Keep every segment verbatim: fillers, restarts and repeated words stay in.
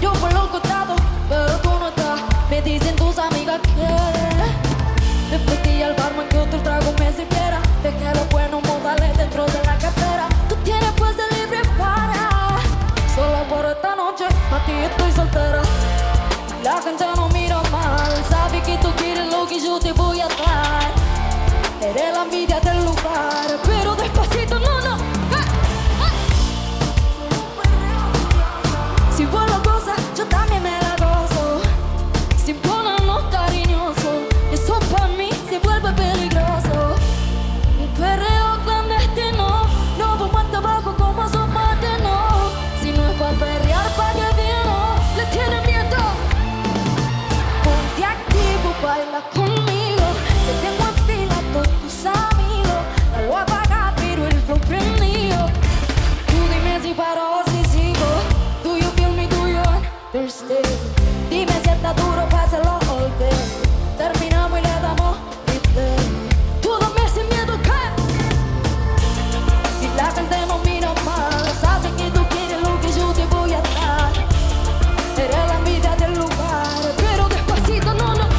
miro por los costados, pero tú no estás. Me dicen tus amigas que después que al barman que otro trago me sirviera. Dejé los buenos modales dentro de la cartera. Tú tienes pues de libre para. Solo por esta noche, a ti estoy soltera. La gente no mira mal, sabe que tú quieres lo que yo te voy a dar. Eres la envidia del lugar, pero despacito, no, no. ¡Ah! ¡Ah! Si vos lo gozas, yo también me la gozo. Sin ponernos cariñosos, eso para mí se vuelve peligroso. Un perreo clandestino, no vamos hasta abajo como son no. Si no es para perrear, ¿para qué vino? Le tienen miedo. Ponte activo, baila conmigo. Te tengo en fila a todos tus amigos. La lo apaga, pero el flow prendido. Tú dime si paro o si sigo. Do you feel me, do you understand? Dime si está duro, pásalo all day. Terminamos y le damos replay. Tú dame sin miedo, ¿qué? Y la gente no mira mal, sabe que tú quieres lo que yo te voy a dar. Eres la envidia del lugar, pero despacito, no, no.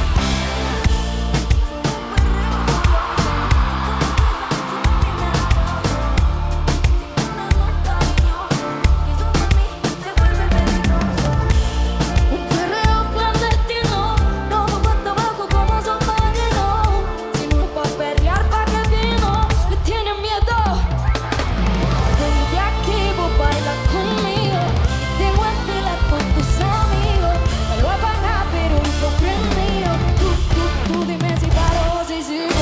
Un perreo clandestino, no vamos hasta abajo como son marinos. Si no es pa' perrear, ¿pa' qué vino? Le tienen miedo. Ponte activo, baila conmigo. Tengo en fila con tus amigos. Me lo apaga, pero el flow prendido. Tú, tú, tú dime si paro o si sigo.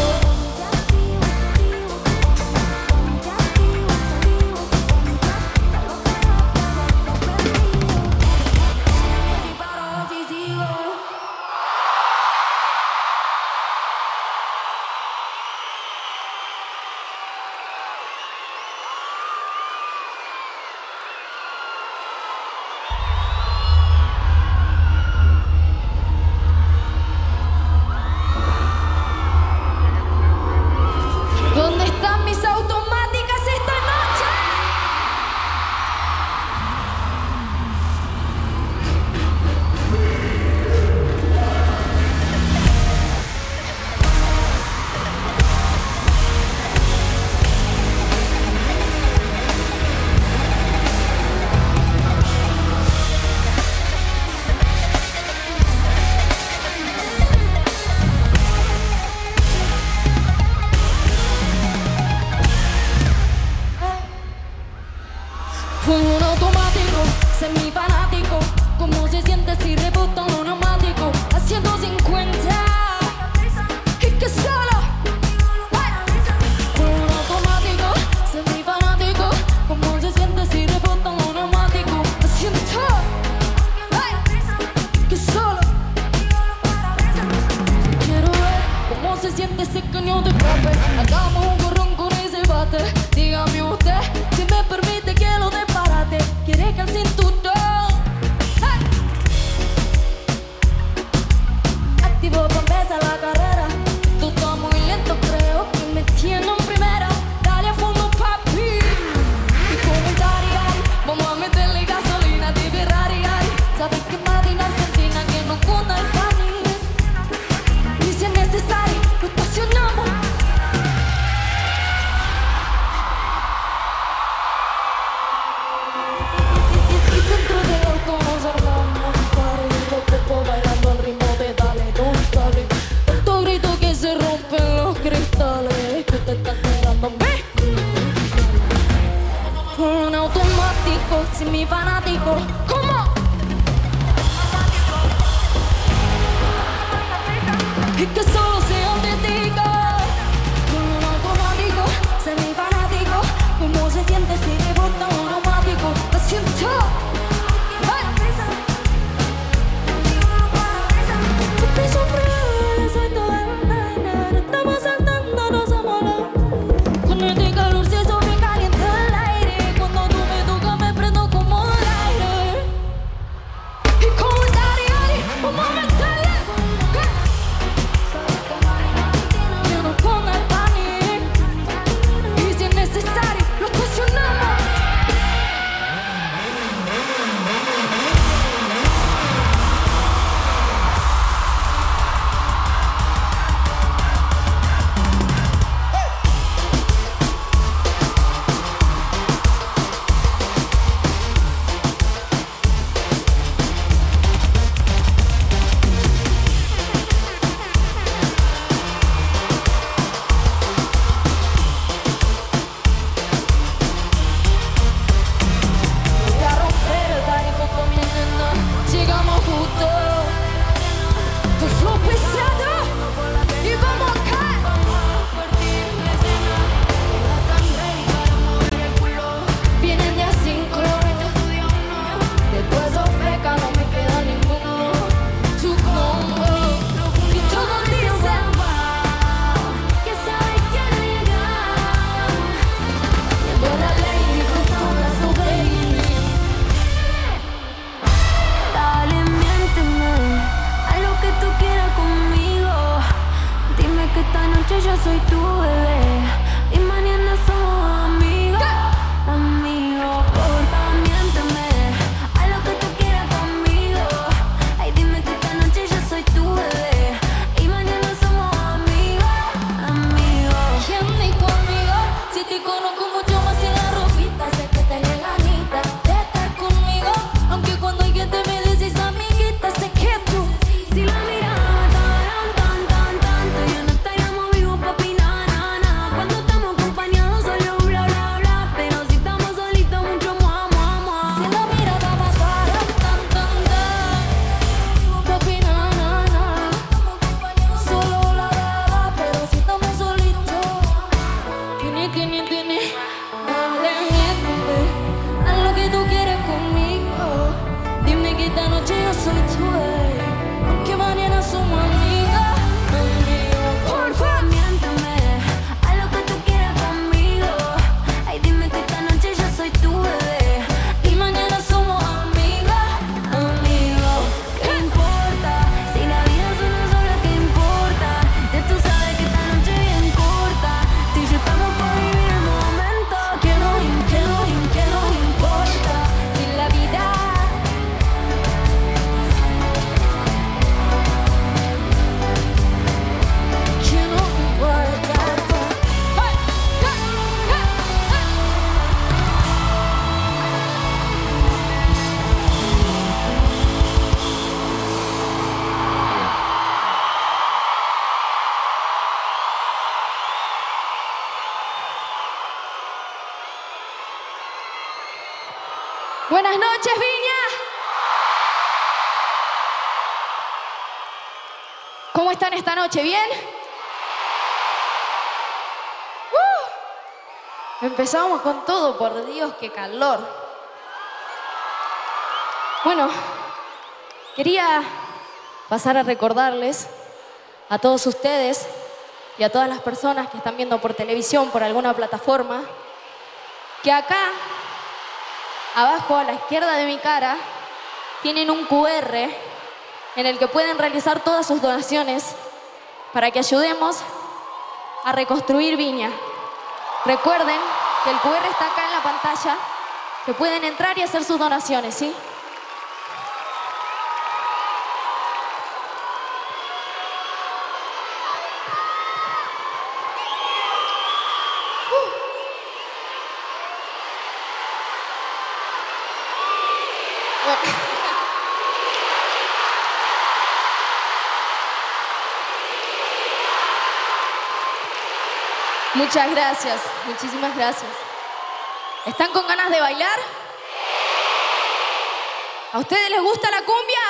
Si paro o si sigo. ¿Dónde están mis automáticas esta noche? Con un automático, semifanático. ¿Cómo se siente si rebota un neumático? A ciento cincuenta. Y que solo. Con un automático, semifanático. ¿Cómo se siente si rebota un neumático? A ciento. Que solo. Quiero ver cómo se siente ese cañón de papel. Hagamos un gorrón con ese bate. Dígame usted si me permite que lo desbarate. Quiere que el cinturón. ¡Hey! Activo para empezar la carrera. Tú estás muy lento, creo que me tiene en primera. Dale a fondo, papi. Y comentario, vamos a meterle gasolina de Ferrari. Sabes que madre en Argentina que no cunda el país. Y si es necesario, lo estacionamos. Y dentro del auto nos armamos un par y los copos bailando al ritmo de dale, don't dale. Tanto grito que se rompen los cristales. Que te estás quedando a mí. Con un automático, sin mi fanático. ¿Cómo? Y que solo sea un testigo. Con un automático, semifanático. ¿Cómo se siente si rebota un neumático? Lo siento. Te sorpresa y toda la nada. Estamos saltando, nos amamos. Con este calor se hizo bien caliente el aire. Cuando tú me tocas me prendo como el aire. que esta noche yo soy tu bebé y mañana somos amigos, amigos. Porfa, miénteme, haz lo que tú quieras conmigo. Ay, dime que esta noche yo soy tu bebé y mañana somos amigos, amigos. ¿Quién dijo amigo? Si te conozco mucho más sin la ropita, sé que tenés ganitas de estar conmigo, aunque cuando hay gente me decís amiguita, sé que tú, si la mirada mataran tan, tan, tanto, ya no estaríamos vivos, papi, na, na, na. Cuando estamos acompañados solo bla, bla, bla, pero si estamos solitos mucho mua, mua, mua. si la mirada matara tan, tan, tan, papi, na, na, na. Solo la daba, pero si estamos solitos, tiene, tiene, tiene, dale, miénteme, haz lo que tú quieras conmigo. Dime que esta noche yo soy tu bebé, aunque mañana somos amigas, amigos. Porfa, miénteme, haz lo que tú quieras conmigo. Ay, dime que esta noche yo soy tu bebé Y mañana somos amigas, amigos. ¿qué importa? Si la vida es una sola, ¿qué importa? Ya tú sabes que esta noche es bien corta. Tú y yo estamos por vivir el momento. Que no, que no, que no importa. Si la vida que no importa. Hey, hey, hey, hey. Buenas noches, Viña. ¿Cómo están esta noche? ¿Bien? Uh, empezamos con todo, por Dios, qué calor. Bueno, quería pasar a recordarles a todos ustedes y a todas las personas que están viendo por televisión, por alguna plataforma, que acá, abajo a la izquierda de mi cara, tienen un cu erre en el que pueden realizar todas sus donaciones para que ayudemos a reconstruir Viña. Recuerden que el cu erre está acá en la pantalla, que pueden entrar y hacer sus donaciones, ¿sí? Muchas gracias, muchísimas gracias. ¿Están con ganas de bailar? ¿A ustedes les gusta la cumbia?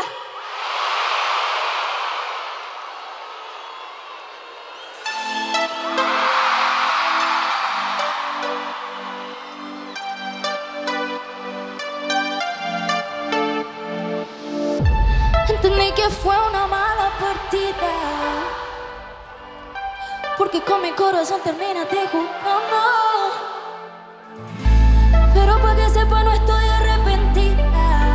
Entendí que fue una mala partida, porque con mi corazón terminaste jugando. Pero para que sepa no estoy arrepentida,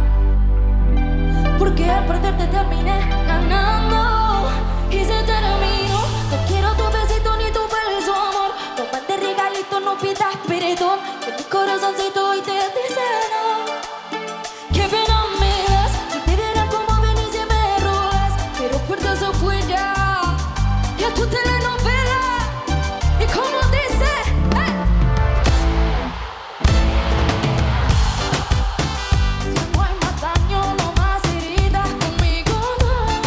porque al perderte terminé ganando. Y se terminó, no quiero tu besito ni tu beso, amor. No mandes regalitos, no pidas perdón, que mi corazoncito hoy te dice no. Qué pena me das, si te viera como venís y me robas, pero fuerte se fue ya, ya tu telenovela. Y como dice, hey. Si no hay más daño, no más heridas, conmigo no.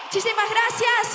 Muchísimas gracias.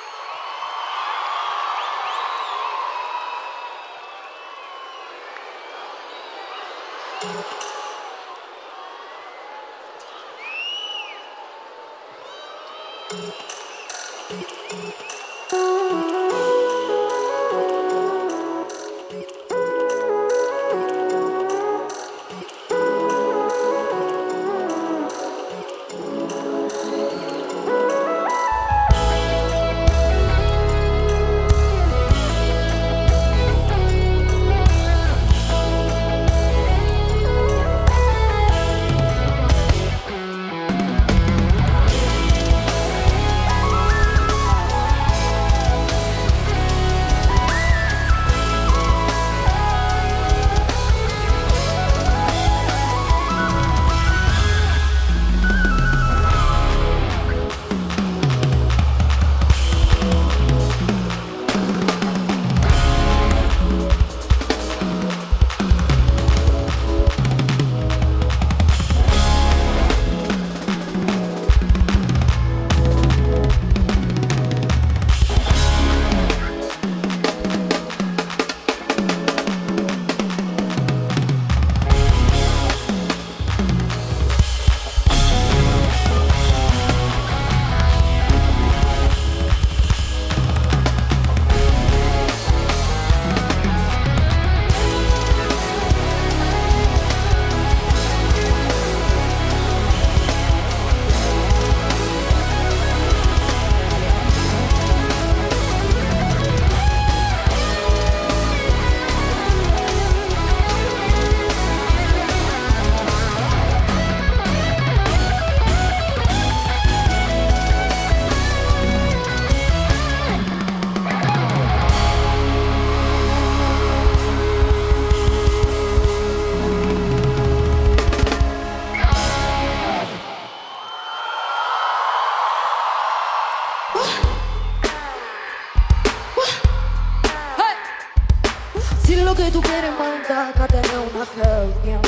Si lo que tú quieres manda que tener una girl bien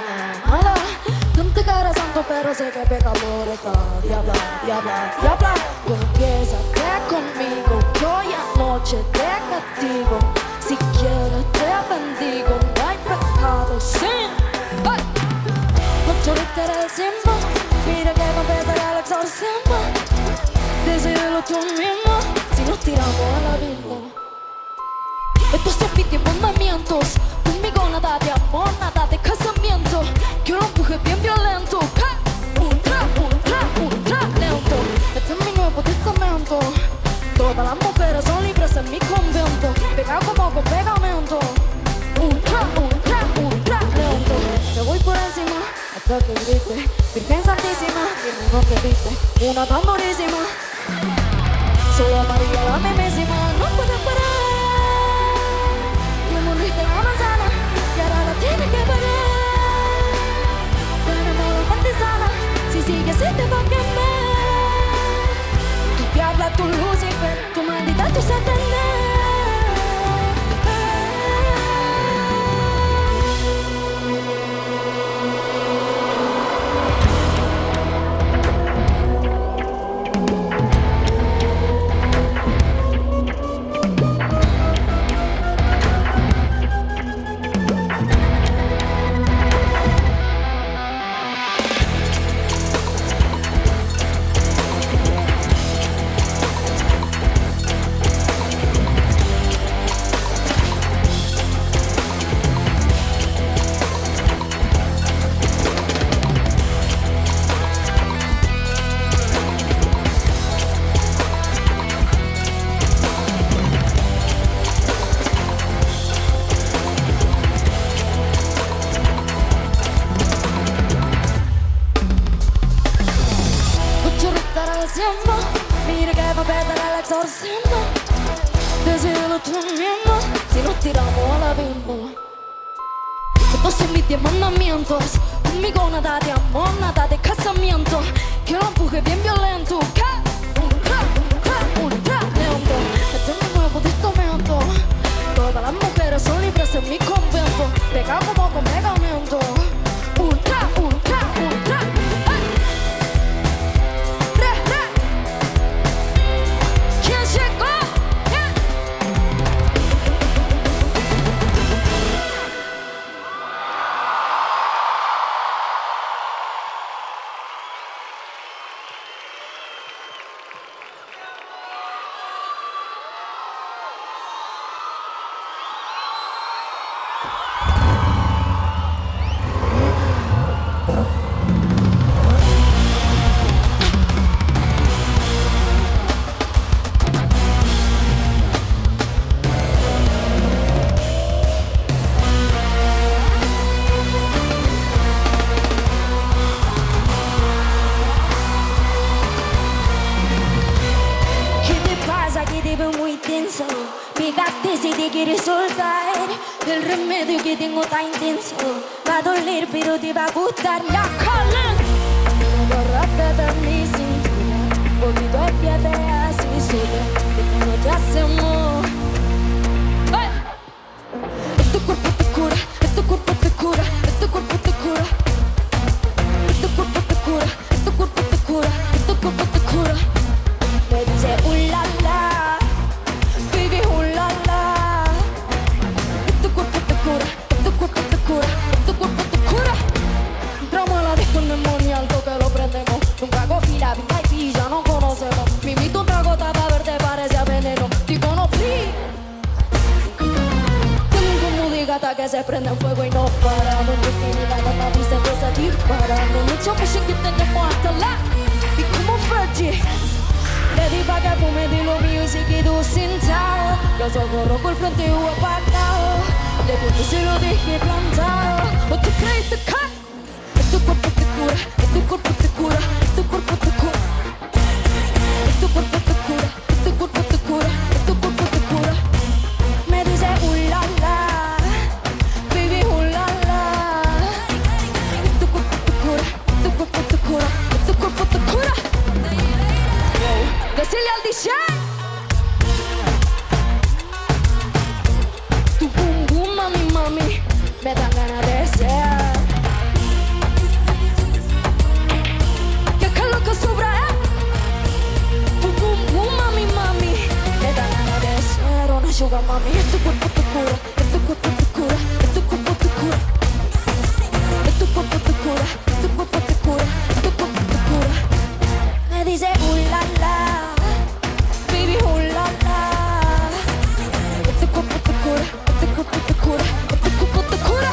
mala. Tanta cara santo pero sé que pecador está. Diabla, diabla, diabla. Tú empiezas conmigo, que hoy anoche te castigo. Si quieres te bendigo, no hay pecado sin. Hey. Mucho interesismo, mira que va a empezar el exorcismo. Decídelo tú mismo, si nos tiramos al abismo. Estos son mis diez mandamientos. Conmigo nada de amor, nada de casamiento. Quiero un empuje bien violento. Ultra, ultra, ultra lento. Este es mi nuevo testamento. Todas las mujeres son libres en mi convento. Pega como con pegamento. Ultra, ultra, ultra lento. Te voy por encima hasta que grite. Virgen Santísima, dime no te viste. Una tan durísima. Solo María la mismísima. No puedes parar. Moriste la manzana y ahora la tienes que pagar. Tenemos la mente sana, si sigues así te va a quemar. Tu diabla, tu Lucifer, tu maldita, tu Satanás. Mira que va a empezar el exorcismo. Decídelo tú mismo, si nos tiramos al abismo. Estos son mis diez mandamientos. Conmigo nada de amor, nada de casamiento. Quiero un empuje bien violento. Ultra, ultra, ultra lento. Este es mi nuevo testamento. Todas las mujeres son libres en mi convento. Pega como con pegamento. Ultra, ultra, ultra. intenso. Fíjate si te quieres soltar. El remedio que tengo está intenso. Va a doler pero te va a gustar. La cola. Agárrate de mi cintura. Poquito apiate así sola. Que cuando te hacemos. ¡Hey! Este cuerpo te cura. Este cuerpo te cura. Este cuerpo te cura. Este cuerpo te cura. Este cuerpo te cura. Este cuerpo te cura. Me dice uh la la, baby uh la la. Este cuerpo te cura, este cuerpo te cura, este cuerpo te cura. Entramos a la disco demonia, al toque lo prendemos. Nunca cogí la V I P, ya no conocemos. Me invito otra gota para verte, parece a veneno. Tipo no free. Tengo un combo de gata que se prende en fuego y no para. No te tiene la gata, dice cosas disparando. Mucho mucho que tenemos hasta la. Y como Fergie. Le di pa' que fume de lo mío y se quedó sentado. Los ojos rojos, el frente hubo apagado. Le dije se lo dejé plantado. ¿O tú crees que cae? Este cuerpo te cura, este cuerpo te cura, este cuerpo te cura. Este cuerpo te cura, este cuerpo te cura, este cuerpo te cura. Me dice uh la la, baby uh la la. Este cuerpo te cura, este cuerpo te cura, este cuerpo te cura. Decirle al D J tu boom boom mami mami me dan ganas de ser. ¿Qué es lo que sobra eh? Tu boom boom mami mami me dan ganas de ser una sugar mami. Este cuerpo te cura, este cuerpo te cura, este cuerpo te cura. Este cuerpo te cura, este cuerpo te cura, este cuerpo te cura. Me dice uh la la. Baby, oh la la. Este cuerpo te cura, este cuerpo te cura, este cuerpo te cura.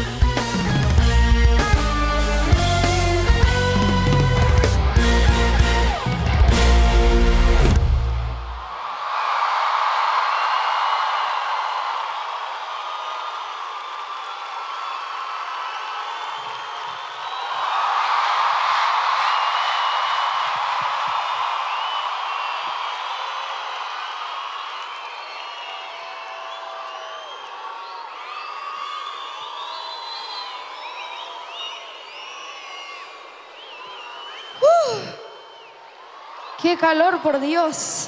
¡Qué calor, por Dios!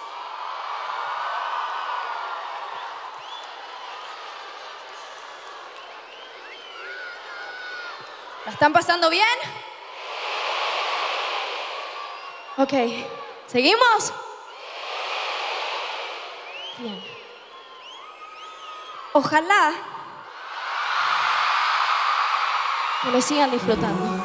¿La están pasando bien? Ok, ¿seguimos? Bien. Ojalá que lo sigan disfrutando.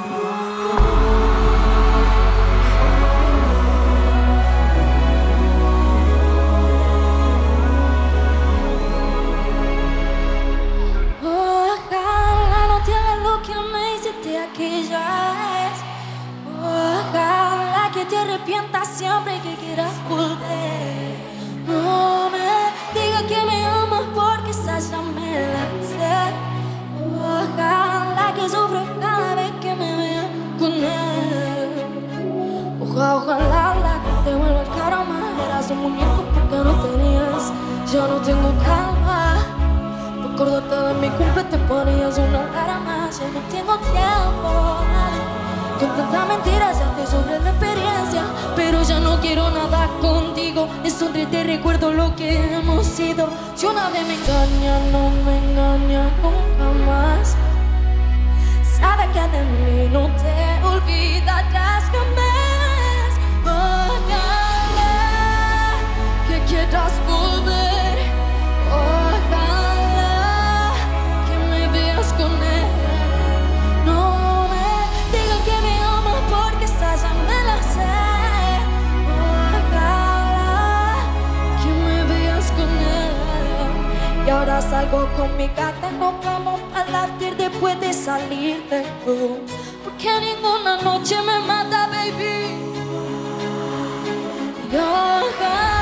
Ojalá que te arrepientas siempre que quieras volver. No me digas que me amas porque esa ya me la sé. Ojalá que sufra cada vez que me vea con él. Ojalá, ojalá la que te vuelva el karma. Eras un muñeco porque no tenías. Yo no tengo calma. Por acordarte de mi cumple te ponías una alarma. Ya no tengo tiempo. Con tanta mentira ya te sobre la experiencia. Pero ya no quiero nada contigo. En sonreír te recuerdo lo que hemos sido. Si una vez me engaña, no me engaña nunca más. Sabe que de mí no te olvidarás jamás. Ojalá que quieras volver. Ojalá que me veas con él. Y ahora salgo con mi gata, nos vamos a latir después de salir de tú. Porque ninguna noche me mata, baby. Y ojalá,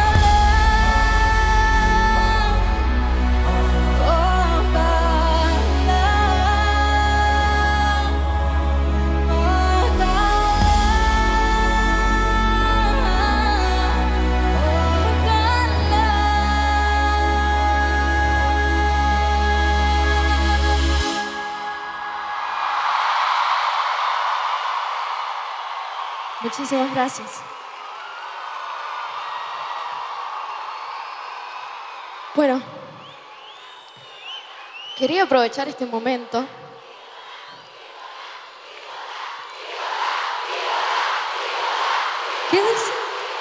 ojalá, ojalá, Muchísimas gracias. Bueno, quería aprovechar este momento ¿Qué dice?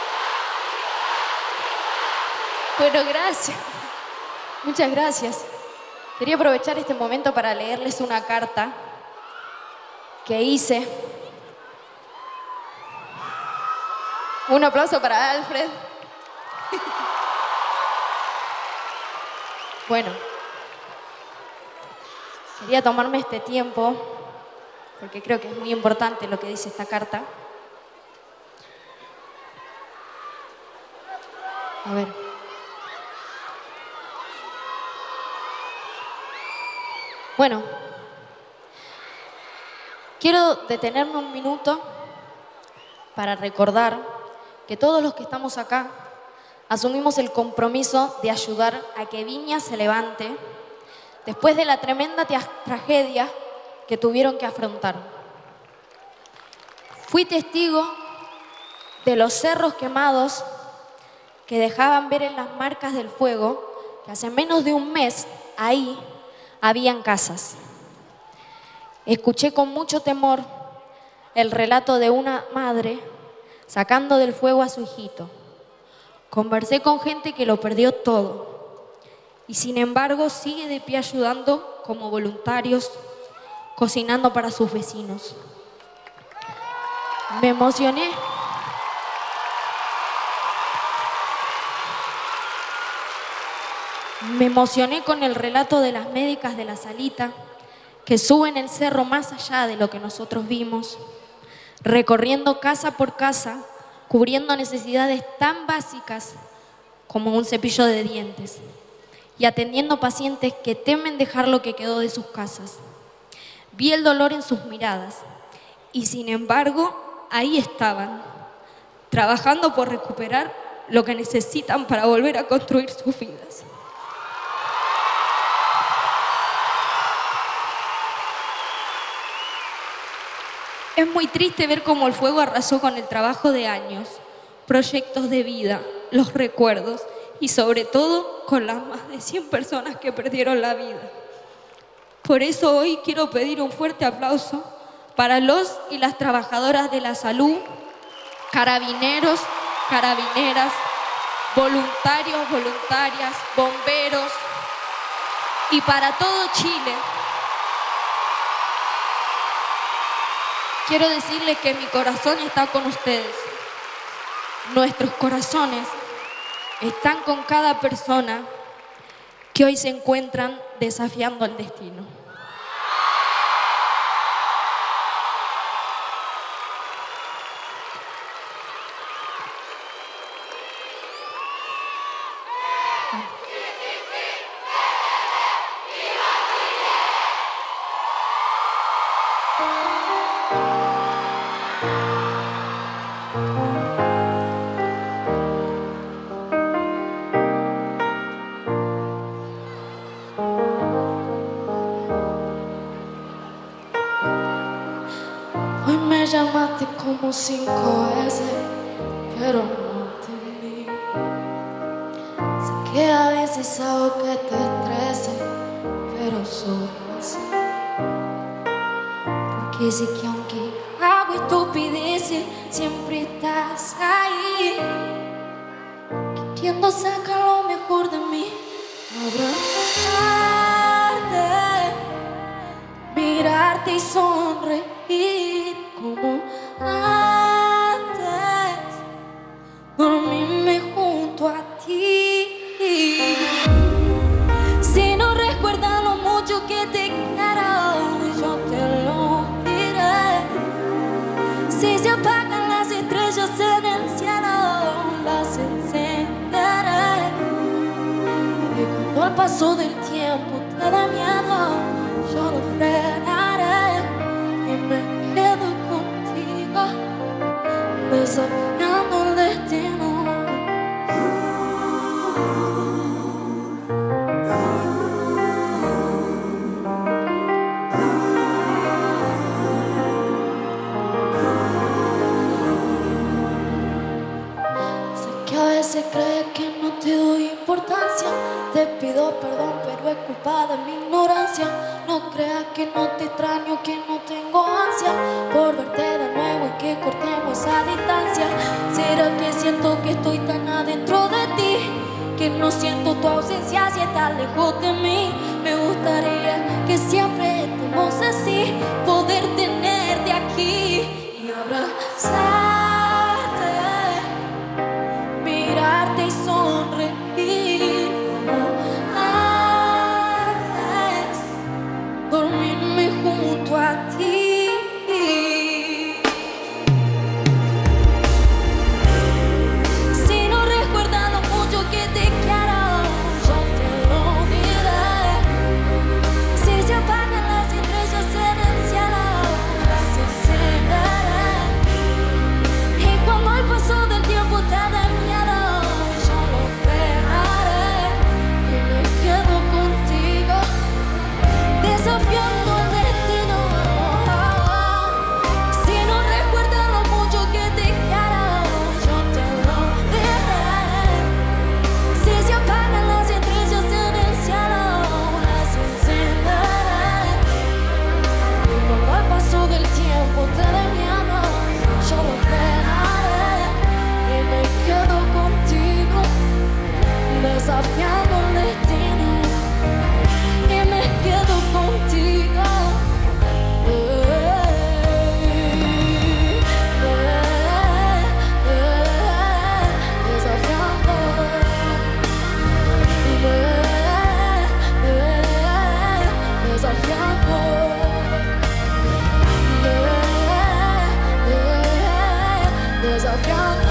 Bueno, gracias. Muchas gracias. Quería aprovechar este momento para leerles una carta que hice. Un aplauso para Alfred. Bueno, quería tomarme este tiempo porque creo que es muy importante lo que dice esta carta. A ver. Bueno, quiero detenerme un minuto para recordar que todos los que estamos acá asumimos el compromiso de ayudar a que Viña se levante después de la tremenda tragedia que tuvieron que afrontar. Fui testigo de los cerros quemados que dejaban ver en las marcas del fuego que hace menos de un mes ahí habían casas. Escuché con mucho temor el relato de una madre sacando del fuego a su hijito. Conversé con gente que lo perdió todo y sin embargo sigue de pie ayudando como voluntarios, cocinando para sus vecinos. Me emocioné. Me emocioné con el relato de las médicas de la Salita que suben el cerro más allá de lo que nosotros vimos, recorriendo casa por casa, cubriendo necesidades tan básicas como un cepillo de dientes y atendiendo pacientes que temen dejar lo que quedó de sus casas. Vi el dolor en sus miradas y sin embargo ahí estaban, trabajando por recuperar lo que necesitan para volver a construir sus vidas. Es muy triste ver cómo el fuego arrasó con el trabajo de años, proyectos de vida, los recuerdos y sobre todo con las más de cien personas que perdieron la vida. Por eso hoy quiero pedir un fuerte aplauso para los y las trabajadoras de la salud, carabineros, carabineras, voluntarios, voluntarias, bomberos y para todo Chile. Quiero decirles que mi corazón está con ustedes. Nuestros corazones están con cada persona que hoy se encuentran desafiando al destino. Hoy me llamaste como cinco veces, pero no entendí. Sé que a veces hago que te estrese, pero soy así. Porque sé que aunque hago estupideces, siempre estás ahí, queriendo sacar lo mejor de mí. Abrazarte, mirarte y sonreír como antes, dormirme junto a ti. Si no recuerdas lo mucho que te quiero, yo te lo diré. Si se apagan las estrellas en el cielo, las encenderé. Y cuando al paso del tiempo te da miedo, yo lo frenaré y me quedo contigo, desafiando el destino. veces crees que no te doy importancia. Te pido perdón, pero es culpa de mi ignorancia. No creas que no te extraño, que no tengo ansia por verte de nuevo y que cortemos esa distancia. ¿Será que siento que estoy tan adentro de ti que no siento tu ausencia si estás lejos de mí? Me gustaría que siempre estemos así, poder tenerte aquí y abrazarte, mirarte y sonreír como antes, dormirme junto a ti. Si no recuerdas lo mucho que te quiero, yo te lo diré. Si se apagan las estrellas en el cielo, las encenderé. Y cuando el paso del tiempo te dé miedo, yo lo frenaré y me quedo contigo, desafiando el destino. Si no recuerdas lo mucho que te quiero, yo te lo diré. Si se apagan las estrellas en el cielo, las encenderé. Y cuando el paso del tiempo te dé miedo, yo lo frenaré y me quedo contigo, desafiando el destino. Y me quedo contigo, eh, eh, eh, desafiando, eh, eh, desafiando, eh, eh, desafiando.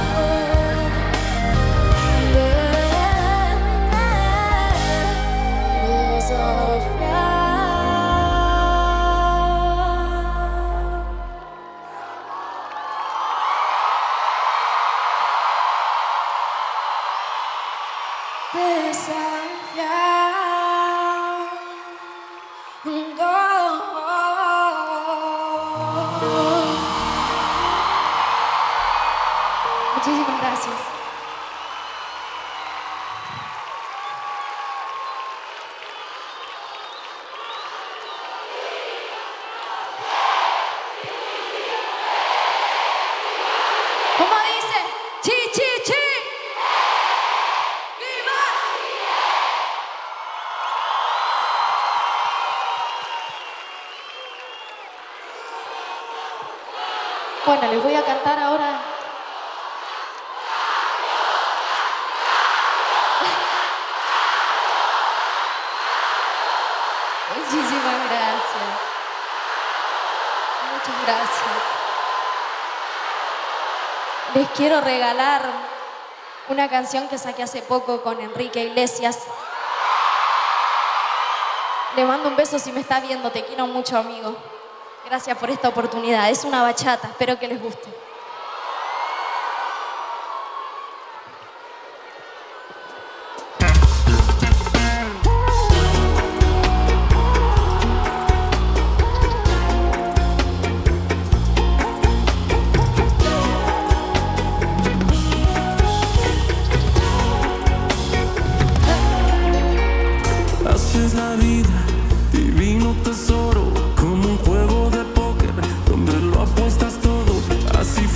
Muchísimas gracias. ¿Cómo dice? Chi, chi, chi. ¡Viva! Bueno, les voy a cantar ahora. Muchísimas gracias. Muchas gracias. Les quiero regalar una canción que saqué hace poco con Enrique Iglesias. Le mando un beso si me está viendo. Te quiero mucho, amigo. Gracias por esta oportunidad. Es una bachata. Espero que les guste. Haces la vida divino tesoro, como un juego de póker donde lo apuestas todo. Así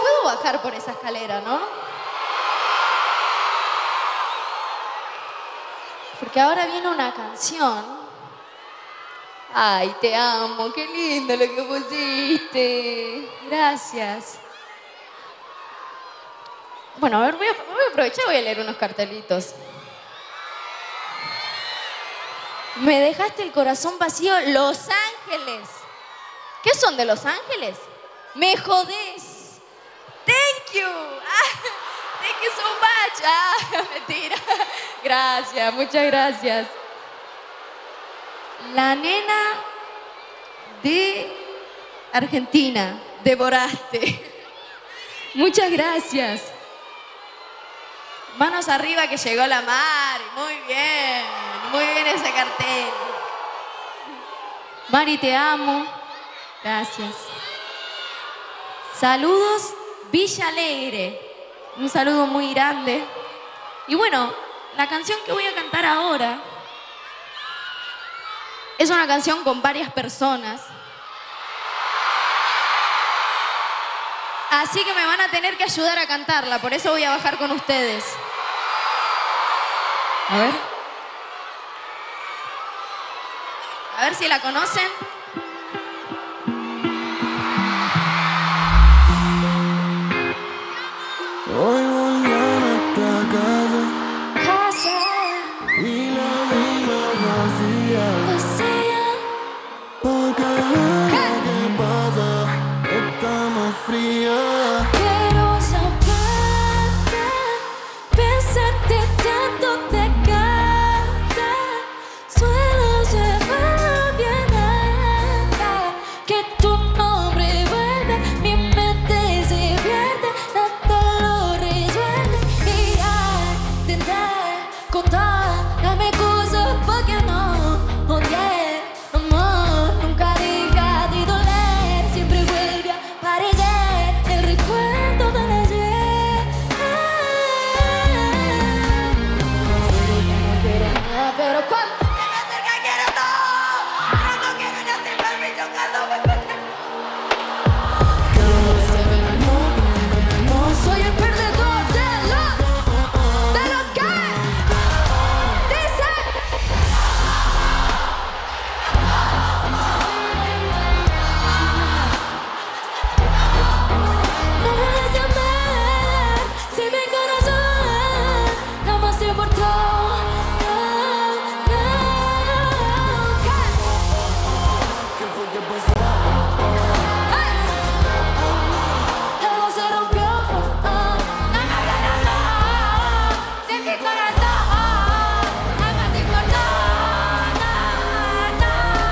puedo bajar por esa escalera, ¿no? Porque ahora viene una canción. Ay, te amo, qué lindo lo que pusiste. Gracias. Bueno, a ver, voy a, voy a aprovechar, voy a leer unos cartelitos. Me dejaste el corazón vacío, Los Ángeles. ¿Qué son de Los Ángeles? Me jodés. Thank you. Ah, thank you so much. Ah, mentira. Gracias, muchas gracias. La nena de Argentina. Devoraste. Muchas gracias. Manos arriba que llegó la mar. Muy bien, muy bien ese cartel. Mari, te amo. Gracias. Saludos, Villa Alegre. Un saludo muy grande. Y bueno, la canción que voy a cantar ahora es una canción con varias personas. Así que me van a tener que ayudar a cantarla, por eso voy a bajar con ustedes. A ver. A ver si la conocen. Hoy volví a nuestra casa Casa y la vimos vacía. vacía. Porque lo que pasa está más fría. Quiero llamarte, pensarte tanto te canta. Suelo llevar bien alta, que tu nombre vuelve, mi mente se pierde, nada lo resuelve. Y ya intentar contar, dame cosas pa' que no odiar. Amor, nunca deja de doler, siempre vuelve a aparecer el recuerdo del ayer. No quiero nada, pero cuando te me acerca quiero todo. Cuando quiero ya te permiso cuando me cuesta. Quiero ese veneno, veneno. Soy el perdedor de los, de los que dicen. No me dejes de amar, si mi corazón jamás te importó. No, no. ¿Qué fue que pasó? ¡Hey! Algo se rompió. No, no, no, no, no. De mi corazón jamás te importó. No, no,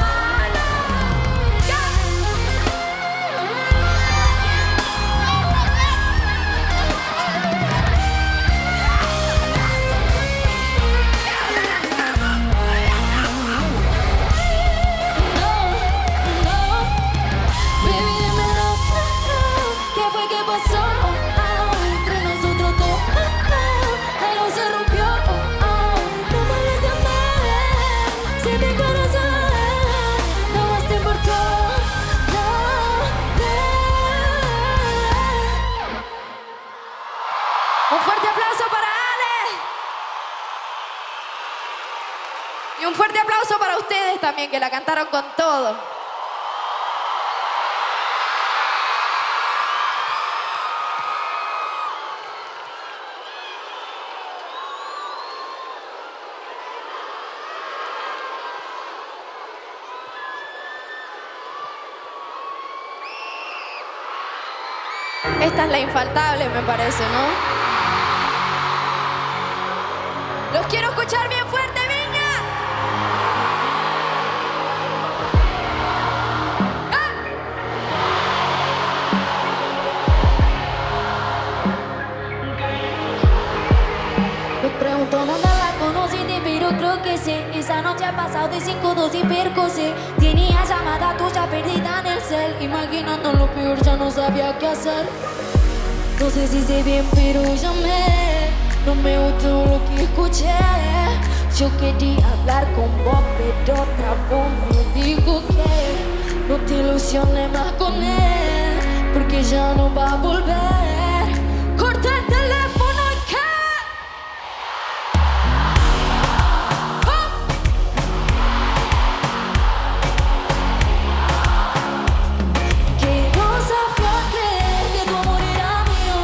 baby, dímelo. ¿Qué fue que pasó entre nosotros dos? Algo se rompió. No me dejes de amar, si mi corazón jamás te importó. No, no. Un fuerte aplauso para Ale. Y un fuerte aplauso para ustedes también, que la cantaron con todo. Esta es la infaltable, me parece, ¿no? Los quiero escuchar bien fuerte, Viña. ¡Ah! Me pregunto dónde la conociste, pero creo que sí. Esa noche ha pasado de cinco, dos y percocé. Tenía llamada tuya perdida en el cel. Imaginando lo peor, ya no sabía qué hacer. No sé si sé bien, pero llamé. No me gustó lo que escuché. Yo quería hablar con vos, pero otra voz me dijo que no te ilusiones más con él. porque ya no va a volver. Corta el teléfono y que ¡oh! Que no sabía creer que tu amor era mío.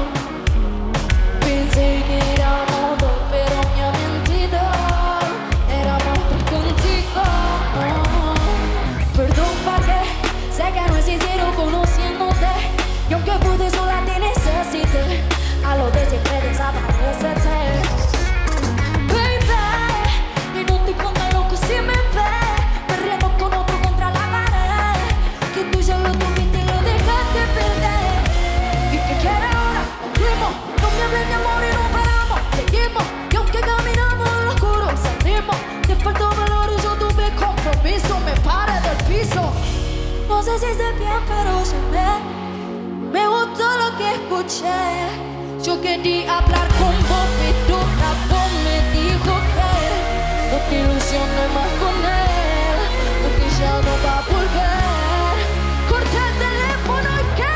Pensé que éramos dos, pero me ha mentido. Éramos tres contigo. Perdón, ¿pa' qué? Sé que no es sincero conociéndote, y aunque pude sola te necesité, a lo de siempre desaparecete. Baby, y no te pongas loco si me ves perreando con otro contra la pared, que tú ya lo tuviste y lo dejaste perder. ¿Y qué quieres ahora? Fuimos, no me hables de amor y no paramos, seguimos, y aunque caminamos en lo oscuro salimos. Te faltó valor y yo tuve compromiso, me paré del piso. No sé si sé bien, pero se ve. Me gustó lo que escuché. Yo quería hablar con vos, pero la voz me dijo que no te ilusiones más con él, porque ya no va a volver. Corta el teléfono y que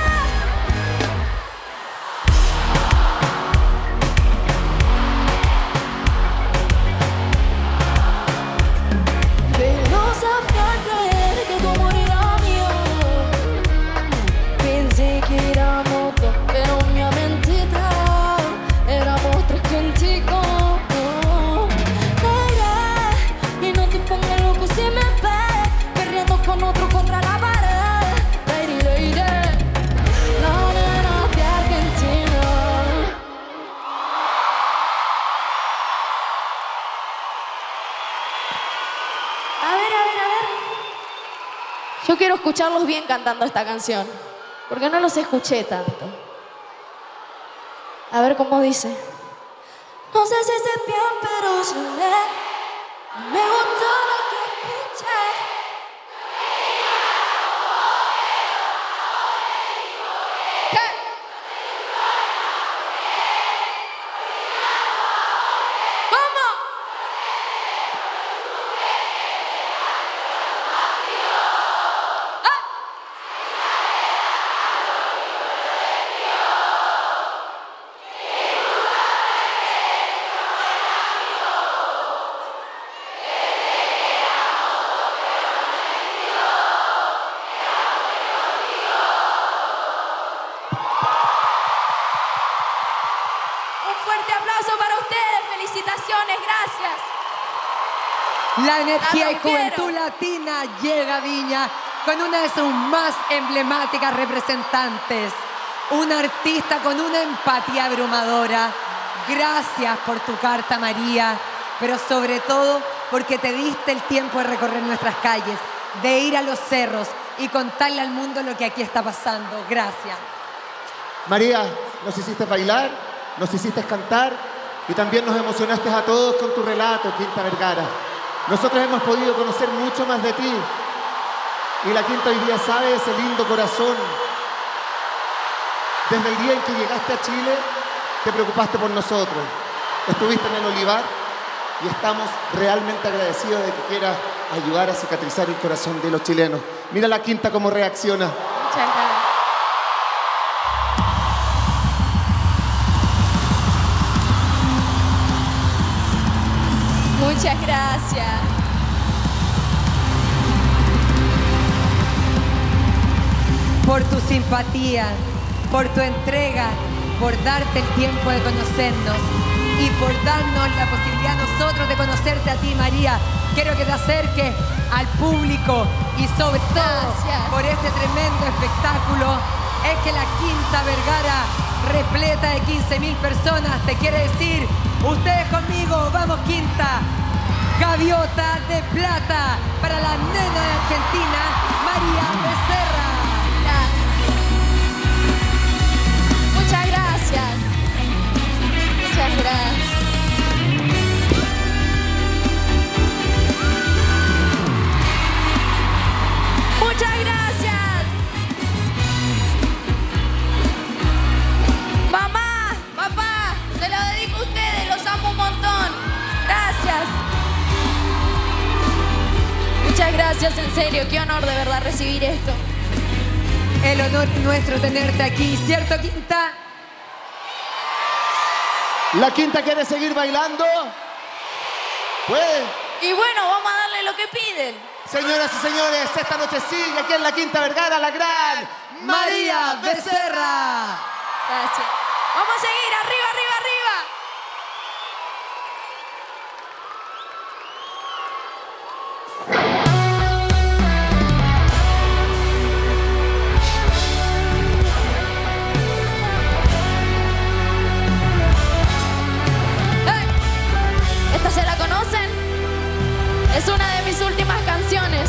que no sabía creer que tu amor era mío. Pensé que éramos dos, pero me ha mentido. Éramos tres contigo. Lady, y no te pongas loco si me ves perreando con otro contra la pared. Lady, lady, la nena de Argentina. A ver, a ver, a ver. Yo quiero escucharlos bien cantando esta canción, porque no los escuché tanto. A ver cómo dice. No sé si sé bien, pero yo le me gustó lo que escuché. ¿Qué? ¿Cómo? Un fuerte aplauso para ustedes. Felicitaciones, gracias. La energía A y los juventud quiero. latina llega a Viña con una de sus más emblemáticas representantes. Una artista con una empatía abrumadora. Gracias por tu carta, María, pero sobre todo porque te diste el tiempo de recorrer nuestras calles, de ir a los cerros y contarle al mundo lo que aquí está pasando. Gracias. María, nos hiciste bailar, nos hiciste cantar y también nos emocionaste a todos con tu relato, Quinta Vergara. Nosotros hemos podido conocer mucho más de ti y la Quinta hoy día sabe ese lindo corazón. Desde el día en que llegaste a Chile, te preocupaste por nosotros. Estuviste en el Olivar y estamos realmente agradecidos de que quieras ayudar a cicatrizar el corazón de los chilenos. Mira la Quinta cómo reacciona. Muchas gracias. Muchas gracias. Por tu simpatía, por tu entrega, por darte el tiempo de conocernos y por darnos la posibilidad a nosotros de conocerte a ti, María. Quiero que te acerques al público y sobre todo Gracias. por este tremendo espectáculo. Es que la Quinta Vergara, repleta de quince mil personas, te quiere decir, ustedes conmigo, vamos Quinta. Gaviota de plata para la nena de Argentina, María Becerra. Muchas gracias. Muchas gracias. Muchas gracias. Mamá, papá, se lo dedico a ustedes, los amo un montón. Gracias. Muchas gracias, en serio, qué honor de verdad recibir esto. El honor es nuestro tenerte aquí, ¿cierto, Quinta? ¿La Quinta quiere seguir bailando? ¿Puede? Y bueno, vamos a darle lo que piden. Señoras y señores, esta noche sigue aquí en la Quinta Vergara la gran María Becerra. Gracias. Vamos a seguir, arriba, arriba, arriba. ¿Esta se la conocen? Es una de mis últimas canciones.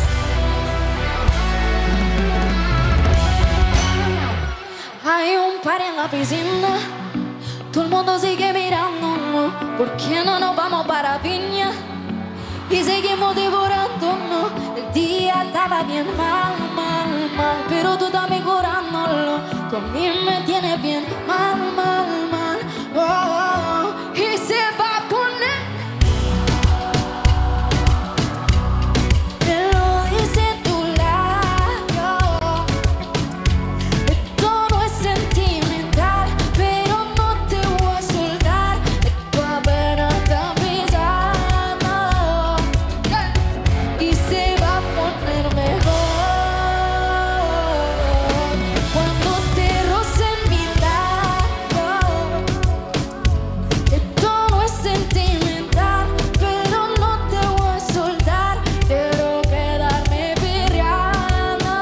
Hay un par en la piscina, todo el mundo sigue mirándonos. ¿Por qué no nos vamos para Viña? Y seguimos devorándonos. El día estaba bien mal, mal, mal, pero tú estás mejorándolo. Tú a mí me tienes bien mal, mal, mal. Oh, oh, oh. Y se va a poner. Me lo dice tu labio. Esto no es sentimental, pero no te voy a soltar. Esto apenas está pisando. Y se va a poner mejor cuando te rocen mi labio. Esto no es sentimental, pero no te voy a soltar. Quiero quedarme pirreando.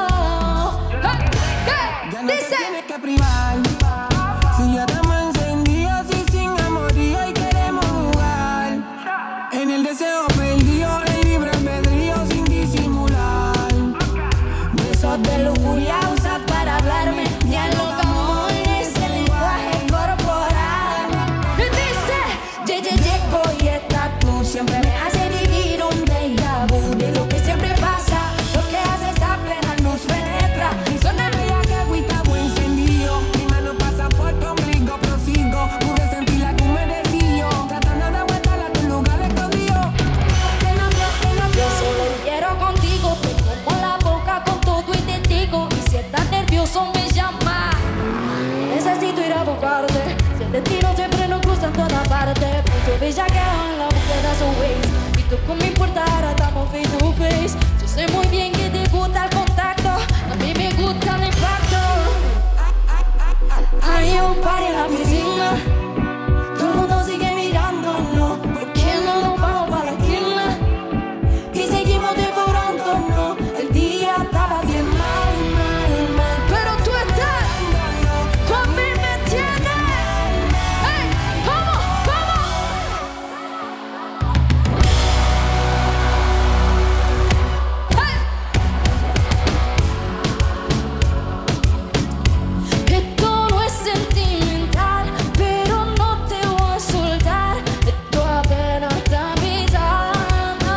Ya no te Dice. tienes que privar. Si ya estamos encendidos y sin amorío y queremos jugar. En el deseo perdido, el libre albedrío sin disimular. Besos de lujuria usas para hablarme. Dialogamos en ese lenguaje corporal. Y dice, ye, ye, llego y estás tú. Siempre me hace vivir un déjà vu de lo que siempre pasa. Lo que haces a plena luz penetra. Mi zona bella que agüita buen encendido. Mi mano pasa por tu ombligo, prosigo. Pude sentir la que me decía. Tratando de aguantar a tu lugar escondido. Que no, que no, yo solo quiero contigo. Te como la boca con todo y te digo. Y si estás nervioso me llama. Necesito ir a buscarte. Si el destino siempre nos cruza en toda parte. Puso bellaqueo en la búsqueda su ways. Y tú con mi puerta ahora estamos face to face. Yo sé muy bien que te gusta el contacto. A mí me gusta el impacto. Hay un par en la piscina. Todo el mundo sigue mirándonos. ¿Por qué no nos vamos para la esquina? Y seguimos devorándonos. El día estaba bien mal, mal, mal. Pero tú estás, tú a mí me tienes. ¡Hey! ¿Cómo? ¿Cómo? ¡Hey! Esto no es sentimental, pero no te voy a soltar. Esto apenas está pisando.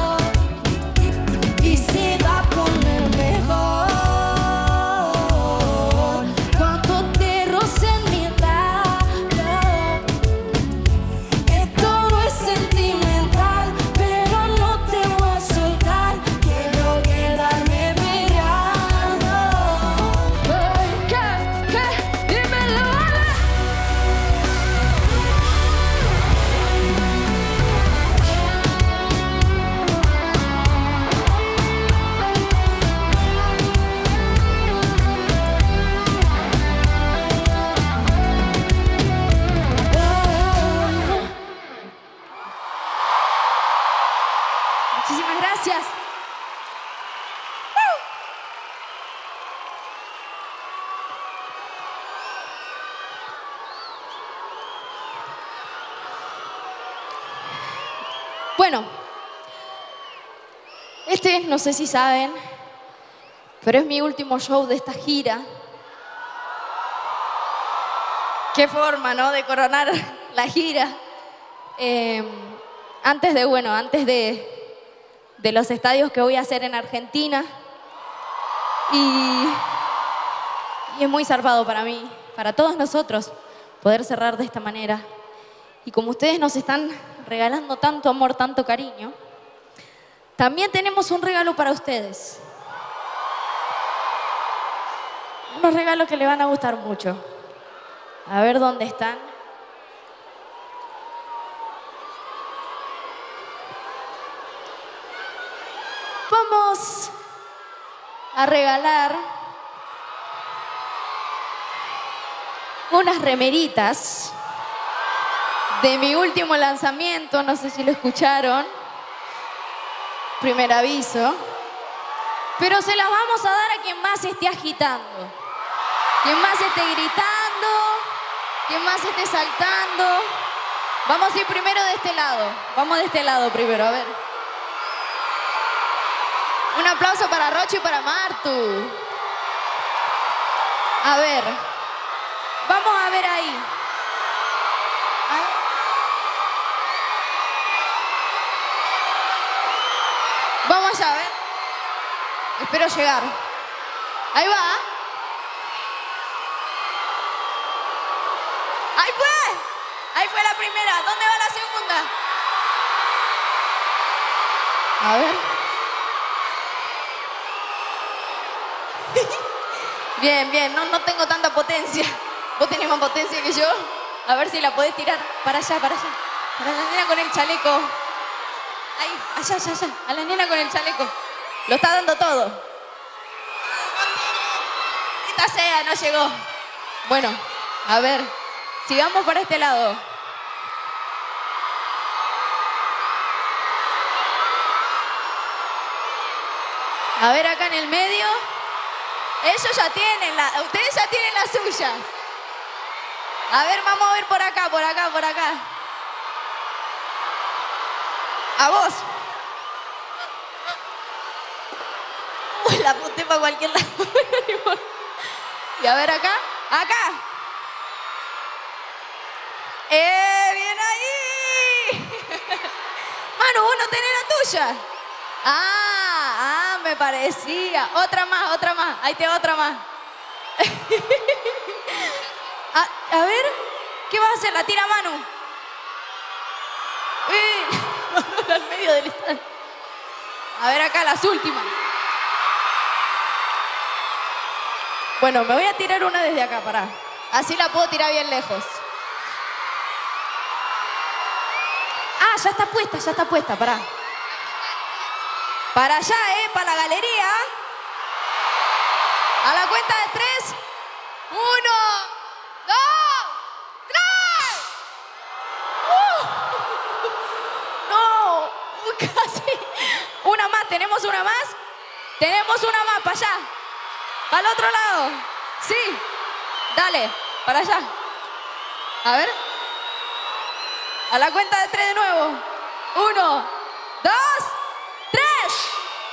Y se va a poner mejor cuando te rocen mi labio. Esto no es sentimental, pero no te voy a soltar. Quiero quedarme mirando. Ay, ¿qué? ¿Qué? Dímelo, Ale. Muchísimas gracias. Bueno, este no sé si saben, pero es mi último show de esta gira. Qué forma, ¿no?, de coronar la gira. Eh, antes de, bueno, antes de, de los estadios que voy a hacer en Argentina. Y, y es muy zarpado para mí, para todos nosotros, poder cerrar de esta manera. Y como ustedes nos están regalando tanto amor, tanto cariño, también tenemos un regalo para ustedes. unos regalos que le van a gustar mucho. A ver dónde están. Vamos a regalar unas remeritas de mi último lanzamiento, no sé si lo escucharon, primer aviso, pero se las vamos a dar a quien más esté agitando, quien más esté gritando, quien más esté saltando. Vamos a ir primero de este lado, vamos de este lado primero, a ver. Un aplauso para Rocho y para Martu. A ver, vamos a ver ahí. Vamos allá, a ver. Espero llegar. Ahí va. Ahí fue. Ahí fue la primera. ¿Dónde va la segunda? A ver. Bien, bien. No, no tengo tanta potencia. Vos tenés más potencia que yo. A ver si la podés tirar para allá, para allá. Para la nena con el chaleco. Ahí, allá, allá, allá. A la nena con el chaleco. Lo está dando todo. Esta sea, no llegó. Bueno, a ver. Sigamos para este lado. A ver acá en el medio. Ellos ya tienen la... Ustedes ya tienen las suyas. A ver, vamos a ver por acá, por acá, por acá. A vos. Uy, la apunté para cualquier lado. Y a ver acá. Acá. ¡Eh! ¡Bien ahí! Manu, vos no tenés la tuya. Ah, ah, me parecía. Otra más, otra más. Ahí te va otra más. a, a ver, ¿qué vas a hacer? ¿La tira Manu? Uy, al medio del stand. A ver acá las últimas. Bueno, me voy a tirar una desde acá, pará. Así la puedo tirar bien lejos. Ah, ya está puesta, ya está puesta, pará. Para allá, ¿eh? Para la galería. A la cuenta de tres. Uno, dos, tres. Uh. No, casi. Una más, ¿tenemos una más? Tenemos una más, para allá. Para el otro lado. Sí. Dale, para allá. A ver. A la cuenta de tres de nuevo. Uno, dos, tres.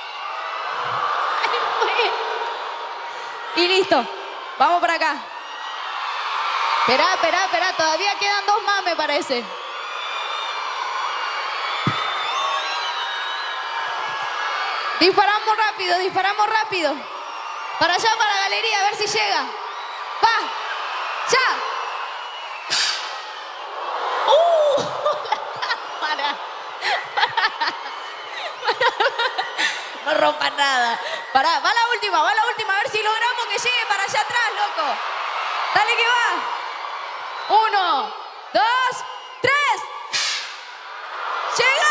Y listo. Vamos para acá. Esperá, esperá, esperá. Todavía quedan dos más, me parece. Disparamos rápido, disparamos rápido. Para allá, para la galería, a ver si llega. Va. Ya. ¡Uh! La cámara. No rompa nada. Pará, va la última, va la última. A ver si logramos que llegue para allá atrás, loco. Dale que va. Uno, dos, tres. ¡Llega!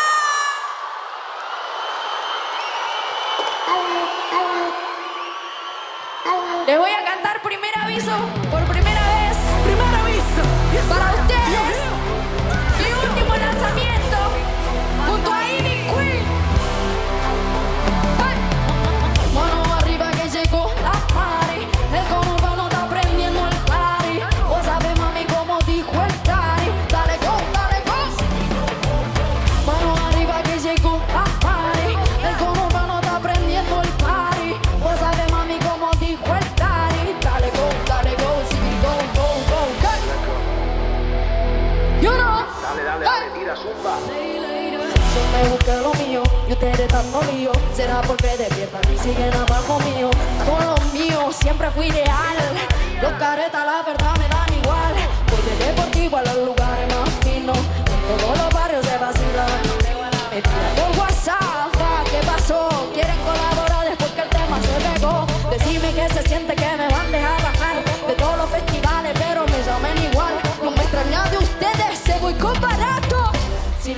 Les voy a cantar primer aviso por primera vez. Primer aviso. Para ustedes. Mi último lanzamiento junto a Ivy Queen. Hey. Mano arriba que llegó la party. El conurbano está prendiendo el party. Vos sabés, mami, como dijo el Cari. Dale go, dale go. Mano arriba que llegó la party. El conurbano está prendiendo el party. Vos sabés, mami, como dijo el Cari. Dale go, dale go, sí, go, go, go, go. You know. Dale, dale, dale, tira, zumba. Yo me busqué lo mío y ustedes tanto lío. Será porque despiertan y siguen abajo mío. Con lo mío siempre fui real. Los caretas la verdad me dan igual. Voy de deportivo a los lugares más finos. En todos los barrios se vacilan. Me tiran por WhatsApp. ¿Qué pasó? Quieren colaborar después que el tema se pegó. Decime que se siente que me van a dejar.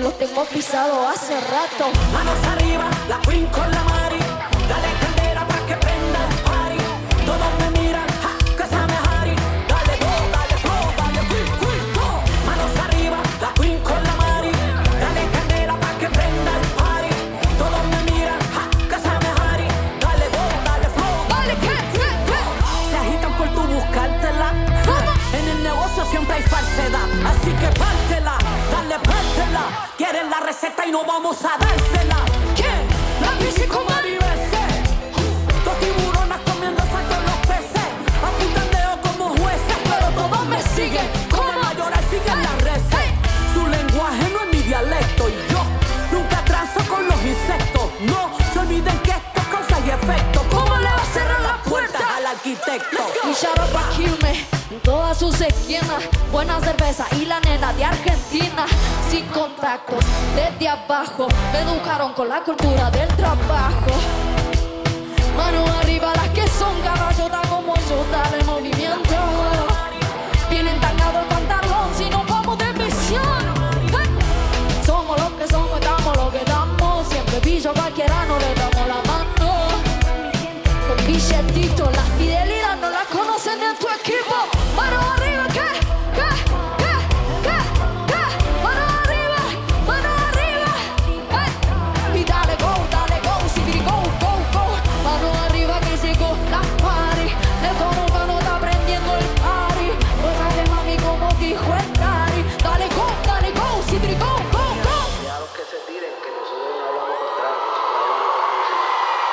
los tengo pisados hace rato. Manos arriba, la Queen con la Mari. Dale candela pa' que prenda el party. Todos me miran, ja, que se me Harry. Dale go, dale flow, dale Queen, Queen, go. Manos arriba, la Queen con la Mari. Dale candela pa' que prenda el party. Todos me miran, ja, que se me Harry. Dale go, dale flow, dale Queen, Queen, go. Se agitan por tu buscártela. En el negocio siempre hay falsedad, así que pártela, dale pártela. Quieren la receta y no vamos a dársela. ¿Quién? La bici con Mari B C. Dos tiburonas comiendo salto en los peces. Apuntan dedos como jueces, pero todos me siguen. Como mayores siguen las reces. Su lenguaje no es mi dialecto y yo nunca transo con los insectos. No se olviden que esto es causa y efecto. ¿Cómo le va a cerrar las puertas al arquitecto? Y shout out pa' Quilmes, en todas sus esquinas. Buena cerveza y la nena de Argentina. Sin contactos, desde abajo. Me educaron con la cultura del trabajo. Manos arriba las que son caballotas como yo, dale movimiento. Vienen tangado el pantalón si nos vamos de misión. ¡Hey! Somos los que somos, estamos lo que damos. Siempre pillo cualquiera, no le damos la mano. Con billetito, la fidelidad no la conocen ni en tu equipo. Manos arriba, ¿qué? ¿Qué? ¿Qué? ¿Qué? ¿Qué? Manos arriba, manos arriba. Hey. Y dale go, dale go, si go, go, go. Manos arriba que llegó la party. El conurbano está prendiendo el party. Pues dale mami como dijo el Cari. Dale go, dale go, si go, go, go. Ya los que se tiren, que nosotros no hablamos con tragos, nosotros hablamos con música.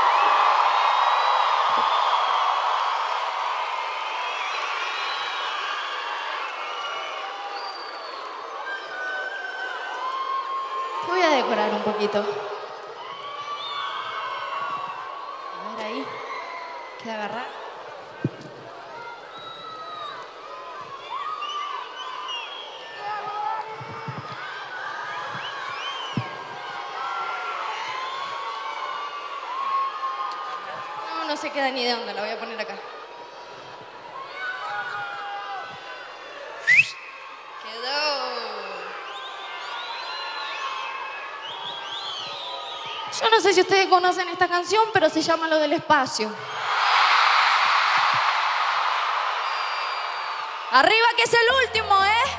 Te voy a decorar un poquito. A ver ahí. Queda agarrar. No, no se queda ni de dónde. La voy a poner acá. Quedó. Yo no sé si ustedes conocen esta canción, pero se llama Lo del Espacio. Arriba que es el último, ¿eh?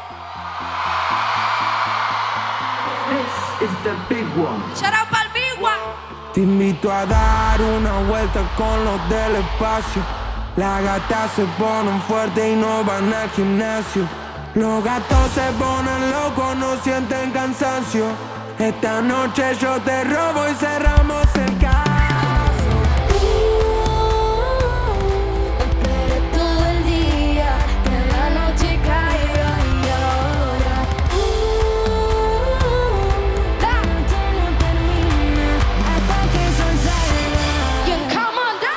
This is the big one. Shout out pa'l big one. Te invito a dar una vuelta con los del espacio. Las gatas se ponen fuertes y no van al gimnasio. Los gatos se ponen locos, no sienten cansancio. Esta noche yo te robo y cerramos el caso. Uh, esperé todo el día que la noche caiga y ahora uh, la noche no termina hasta que el sol salga. Y en Camanda.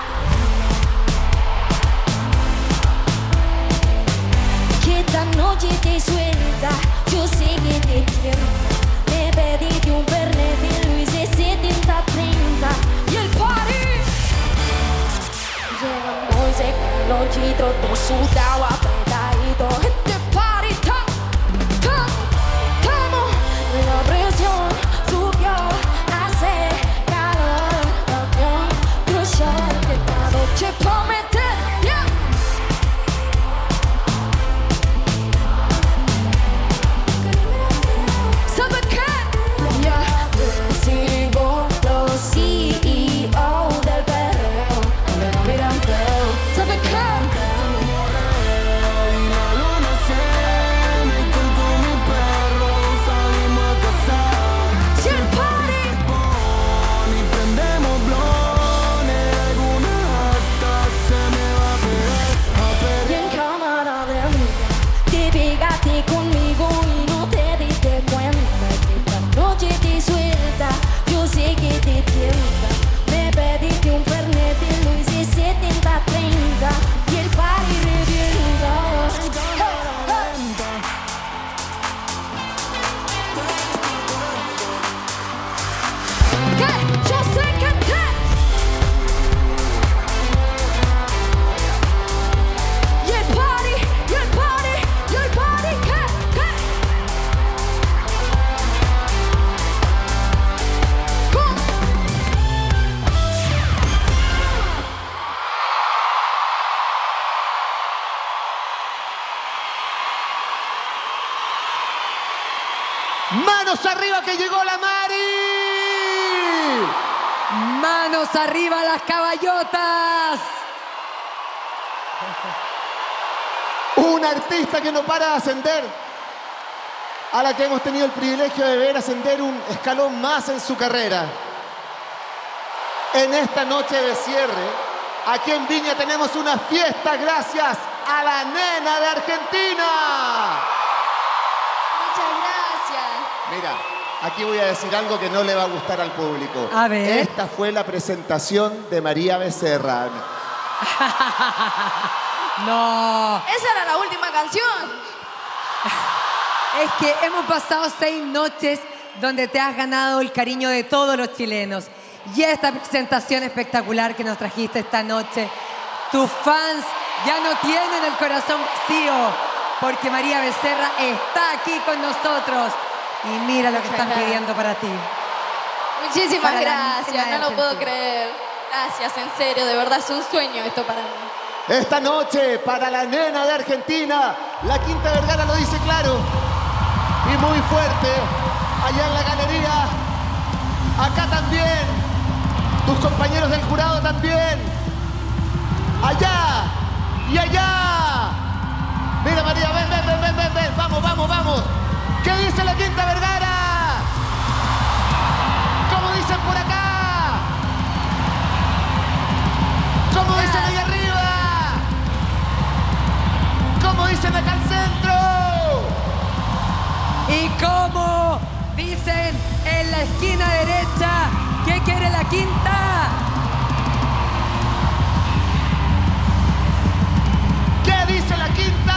Que esta noche te suelta, yo sé que te quiero. Me pedí un Fernet de Luis de setenta treinta. Y el party. Llegamos de calorcito, todo sudado, apretadito. Este party está, está, estamos. La presión subió, hace calor. Avión, cruzarte esta noche pa' meter. Yeah. ¿Sabe qué? Ya recibo los C E O del perreo. Me miran feo. ¿Sabe qué? Y la luna llena y con todo mi perro salimos a cazar. Si el party. Y prendemos blones, algunas hasta se ¡Manos arriba que llegó la Mari! ¡Manos arriba las caballotas! Una artista que no para de ascender, a la que hemos tenido el privilegio de ver ascender un escalón más en su carrera. En esta noche de cierre, aquí en Viña tenemos una fiesta gracias a la nena de Argentina. Muchas gracias. Mira, aquí voy a decir algo que no le va a gustar al público. A ver. Esta fue la presentación de María Becerra. No. Esa era la última canción. Es que hemos pasado seis noches donde te has ganado el cariño de todos los chilenos. Y esta presentación espectacular que nos trajiste esta noche, tus fans ya no tienen el corazón vacío porque María Becerra está aquí con nosotros. Y mira lo que están pidiendo para ti. Muchísimas Para la gracias, nena de no lo puedo Argentina. creer. Gracias, en serio, de verdad es un sueño esto para mí. Esta noche, para la nena de Argentina, la Quinta Vergara lo dice claro y muy fuerte. Allá en la galería, acá también, tus compañeros del jurado también. Allá y allá. Mira María, ven, ven, ven, ven, ven, ven. Vamos, vamos, vamos. ¿Qué dice la Quinta Vergara? ¿Cómo dicen por acá? ¿Cómo dicen ahí arriba? ¿Cómo dicen acá al centro? Y como dicen en la esquina derecha, ¿qué quiere la Quinta? ¿Qué dice la Quinta?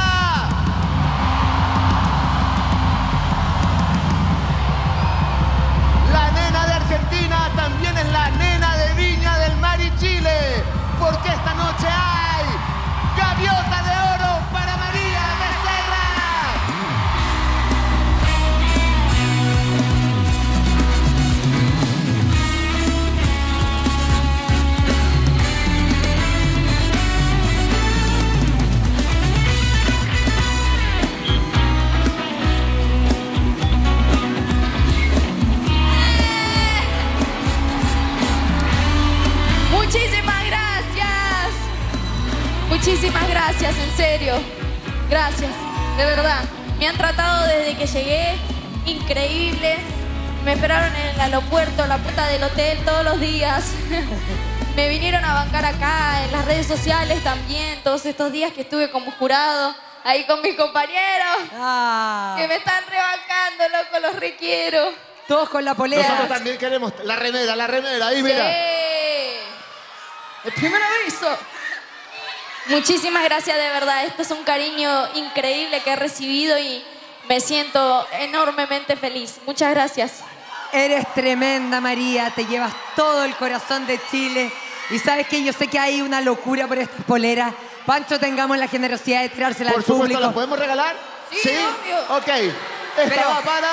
La nena de Argentina también es la nena de Viña del Mar y Chile, porque esta noche hay gaviota de oro para María Becerra. Muchísimas gracias. Muchísimas gracias, en serio. Gracias, de verdad. Me han tratado desde que llegué increíble. Me esperaron en el aeropuerto, en la puerta del hotel todos los días. Me vinieron a bancar acá, en las redes sociales también, todos estos días que estuve como jurado, ahí con mis compañeros. Ah, Que me están rebancando, loco, los requiero. todos con la polea. Nosotros también queremos la remera, la remera, ahí Sí. mira. El primer aviso. Muchísimas gracias, de verdad. Esto es un cariño increíble que he recibido y me siento enormemente feliz. Muchas gracias. Eres tremenda, María. Te llevas todo el corazón de Chile. Y sabes que yo sé que hay una locura por estas poleras. Pancho, tengamos la generosidad de tirársela Por al supuesto, público. ¿las podemos regalar? Sí, obvio. Ok. Esta Pero- va para...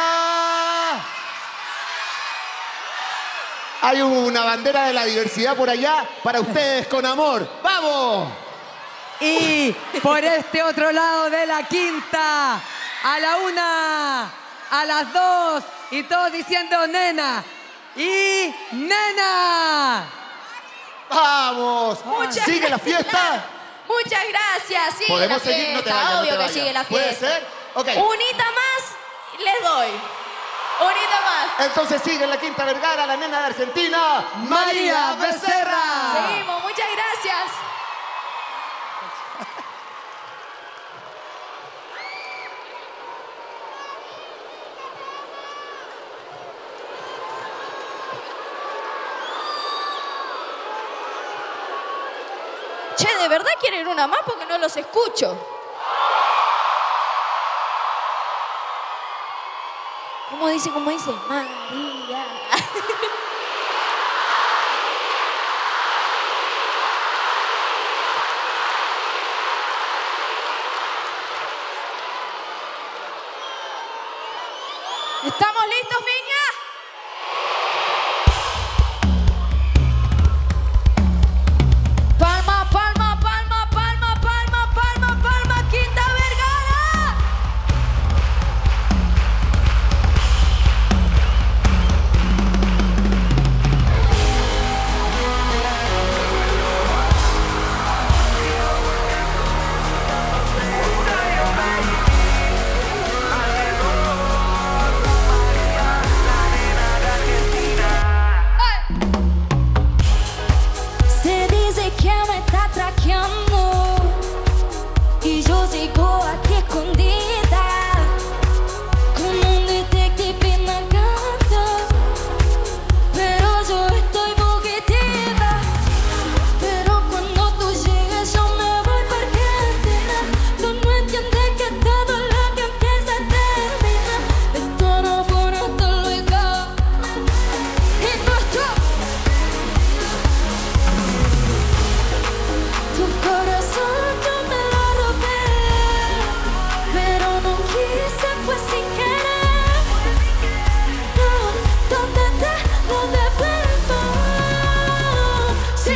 Hay una bandera de la diversidad por allá para ustedes con amor. ¡Vamos! Y por este otro lado de la Quinta, a la una, a las dos, y todos diciendo nena. Y nena. ¡Vamos! Muchas ¿Sigue la gracias. fiesta? Muchas gracias. Sigue ¿Podemos la seguir? No te fiesta, vayas, no obvio te que vayas. sigue la ¿Puede fiesta. ser? Ok. Unita más, les doy. Unita más. Entonces sigue en la Quinta Vergara, la nena de Argentina, María Becerra. Seguimos, muchas gracias. Che, ¿de verdad quieren una más? Porque no los escucho. ¿Cómo dice? ¿Cómo dice? María. ¿Estamos listos, Viña? Palma, palma, palma, palma, palma, palma, palma, Quinta Vergara.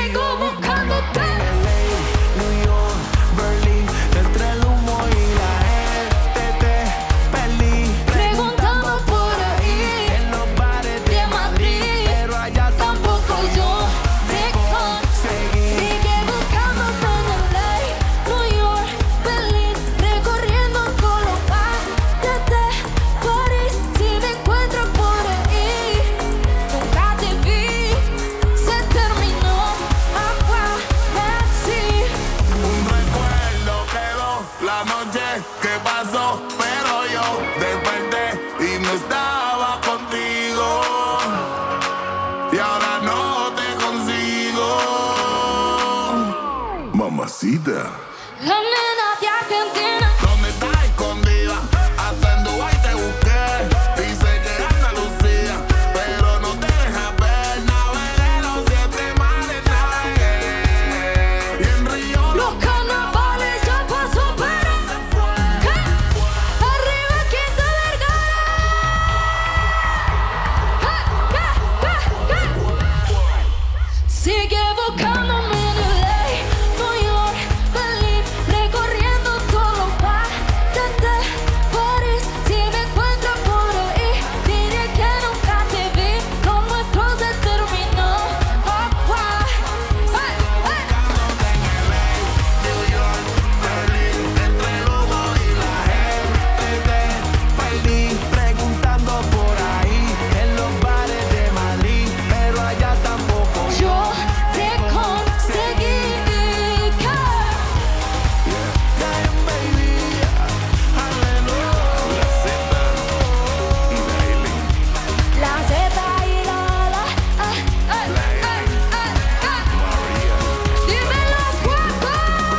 sigo buscándote. New York, Berlín, entre el humo y la gente te perdí. Preguntando por ahí En los bares de de Madrid, pero allá tampoco yo te conseguí. Sigue buscándote en L A, New York, Berlín, recorriendo con los bares de París. Si me encuentro por ahí, nunca te vi. Se terminó agua así. un recuerdo quedó la noche que pasó, pero yo desperté y no estaba contigo. Y ahora no te consigo. Mamacita. La nena de Argentina. ¿Dónde estás escondida? Hasta en Dubái te busqué. Dice que anda Lucía, pero no te deja ver. Navegué los siete mares, navegué. Y en Río Los carnavales ya pasó, pero ¿qué? Arriba Quinta Vergara. ¿Qué? ¿Qué? ¿Qué? ¿Qué? Sigue buscándome en L A, New York, Berlín, recorriendo todos los bares de París. Si me encuentro por ahí, diré que nunca te vi. Lo nuestro se terminó. Agua. ¡Hey! ¡Hey! New York, Berlín, entre el humo y la gente te perdí. Preguntando por ahí en los bares de Madrid, pero allá tampoco Yo te conseguí. Damn, baby, aleluya. La Z y la la. Ah, ah, ah, ah, ah. Dímelo, guapo.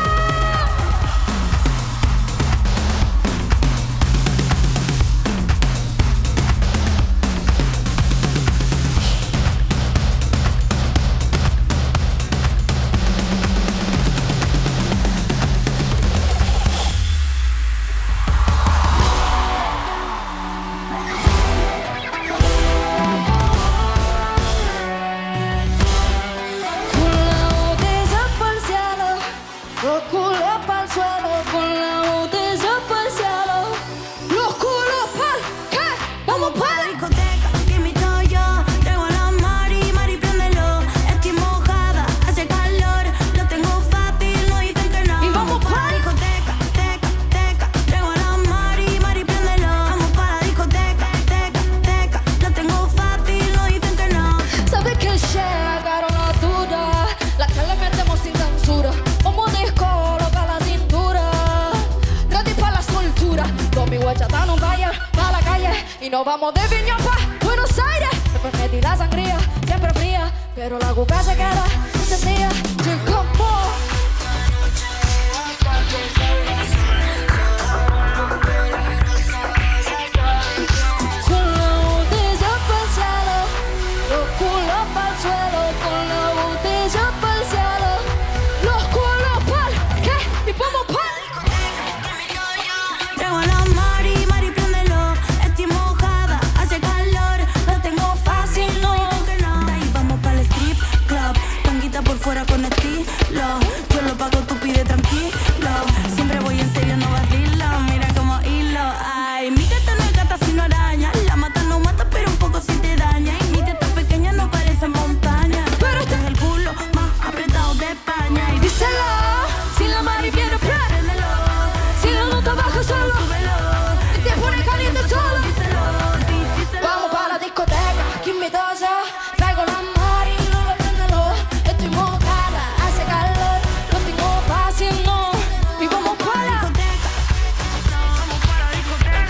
Con la botella pa'l cielo, los culos pa'l suelo. Con la botella pa'l cielo, los culos pa'l ¿qué? Vamos Pa' la para discoteca, que invito yo. Traigo a la Mari, Mari, préndelo. Estoy mojada, hace calor. Lo tengo fácil, no dicen que no. Y vamos pa' la discoteca, teca, teca. Traigo a la Mari, Mari, préndelo. Vamos pa' la discoteca, teca, teca. Lo tengo fácil, no dicen que no. Sabes que llegaron las dudas, las que le metemos sin censura. Como disco, loca la cintura, ready pa' la soltura. Con mi guachata no vaya pa' la calle y nos vamos de Viña pa' Buenos Aires. Después metí la sangría, siempre fría, pero la cuca se queda encendida. Llegamos. Con la botella pa'l cielo, los culos pa'l suelo. Con la botella pa'l cielo, los culos pa'l ¿qué? Y vamos pa'l Traigo a la Mari, Mari, préndelo. Estoy mojada, hace calor. Lo tengo fácil, no dicen que no. Ahí vamos para el strip club. Tanguita por fuera con estilo. Yo lo pago, tú pide tranquilo. Siempre voy en serio, no vacilo. Mira como hilo. Ay, mi gata no es gata sino araña. La mata no mata, pero un poco sí te daña. Y mi teta pequeña no parece montaña. Pero este es el culo más apretado de España. Y díselo, si la Mari viene pre, préndelo. si la nota baja solo, y te pone caliente solo. Díselo, di- díselo. Vamos para la discoteca, aquí en mi dosa. Traigo la Mari, no lo préndelo. Estoy mojada, hace calor, lo tengo fácil, no. Y vamos para la discoteca. Vamos para la discoteca.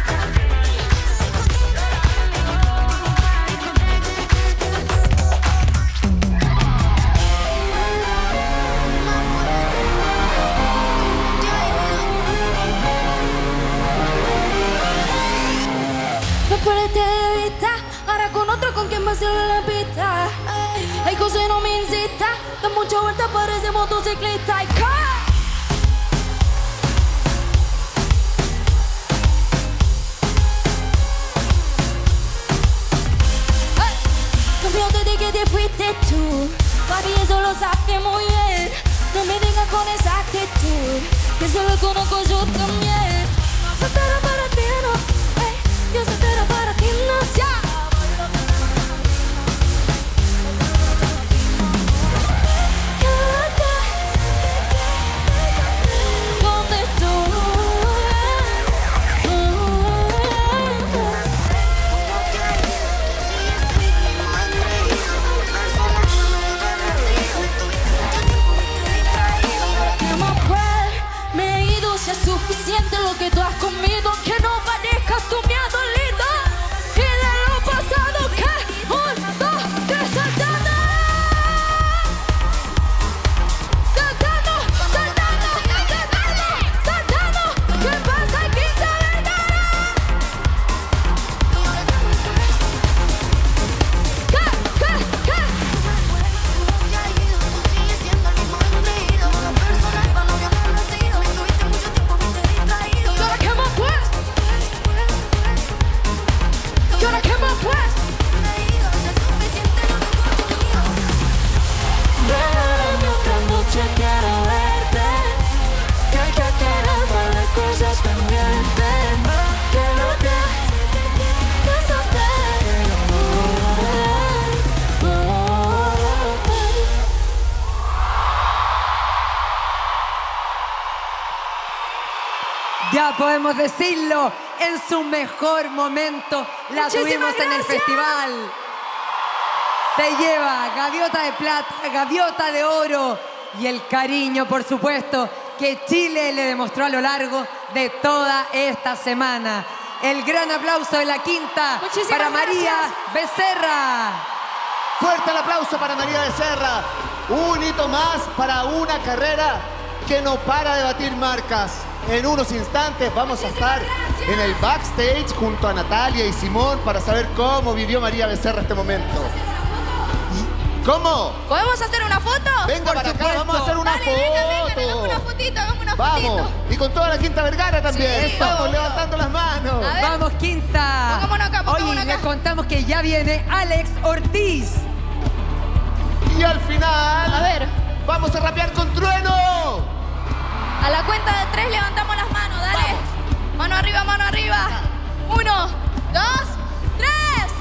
después de vista, ahora con otro con quien me hacerle la pista. Hay cosas no me insista, da mucha vuelta, parece motociclista. Y ¡ca! Confío de que te fuiste tú, pa' Mami, eso lo sabe muy bien. No me digas con esa actitud, que eso lo conozco yo también. Soltera para ti, no, ey, yo soltera para ti, no, ya. ¿Dónde estoy? Me he ido, si es suficiente lo que tú has comido, que no parezcas tú me has dolido. Y de lo pasado que un, dos, tres, saltando. Saltando, saltando, saltando, saltando. ¿Qué pasa, Quinta Vergara? ¿Qué, qué, qué? ¿Y ahora qué más fue? Ven otra noche, quiero verte. Que hay que tener un par de cosas pendientes. Quiero que Ya podemos decirlo, en su mejor momento la Muchísimas tuvimos en el gracias. festival. Se lleva gaviota de plata, gaviota de oro y el cariño, por supuesto, que Chile le demostró a lo largo de toda esta semana. El gran aplauso de la quinta Muchísimas para María Becerra. Fuerte el aplauso para María Becerra. Un hito más para una carrera que no para de batir marcas. En unos instantes vamos a estar en el backstage junto a Natalia y Simón para saber cómo vivió María Becerra este momento. ¿Cómo? ¿Podemos hacer una foto? Venga Por para acá, supuesto. vamos a hacer una Dale, foto. venga, venga, hagamos una fotito, hagamos una Vamos, fotito. y con toda la Quinta Vergara también. Sí, Vamos, obvio. levantando las manos. A ver. Vamos, quinta. Pongámonos acá, pongámonos Oye, acá. les contamos que ya viene Alex Ortiz. Y al final, A ver, vamos a rapear con Trueno. a la cuenta de tres levantamos las manos, dale. Vamos. Mano arriba, mano arriba. Uno, dos, tres.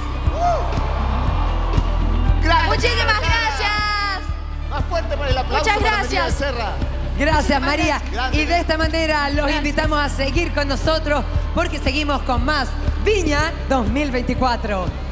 Grande, Muchísimas Quinta Vergara. gracias. Más fuerte por el aplauso Muchas para María gracias. Becerra. Gracias, María. Grande. Y de esta manera los Gracias. invitamos a seguir con nosotros porque seguimos con más Viña dos mil veinticuatro.